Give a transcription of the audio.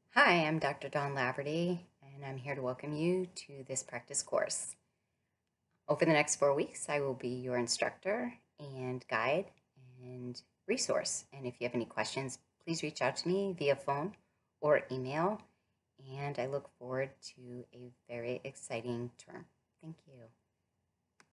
Hi, I'm Dr. Dawn Laverty, and I'm here to welcome you to this practice course. Over the next 4 weeks, I will be your instructor and guide and resource. And if you have any questions, please reach out to me via phone or email. And I look forward to a very exciting term. Thank you.